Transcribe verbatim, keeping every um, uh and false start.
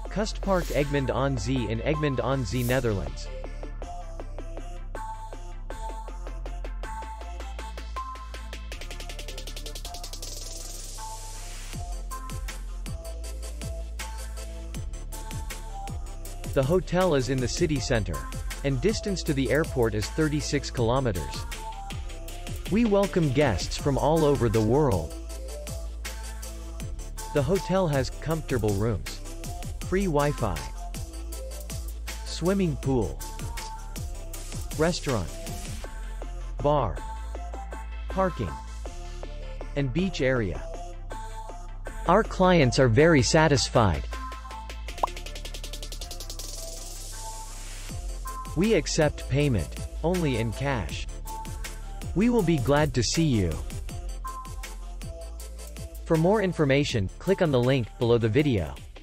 Kustpark Egmond aan Zee in Egmond aan Zee, Netherlands. The hotel is in the city center, and distance to the airport is thirty-six kilometers. We welcome guests from all over the world. The hotel has comfortable rooms, free Wi-Fi, swimming pool, restaurant, bar, parking, and beach area. Our clients are very satisfied. We accept payment only in cash. We will be glad to see you. For more information, click on the link below the video.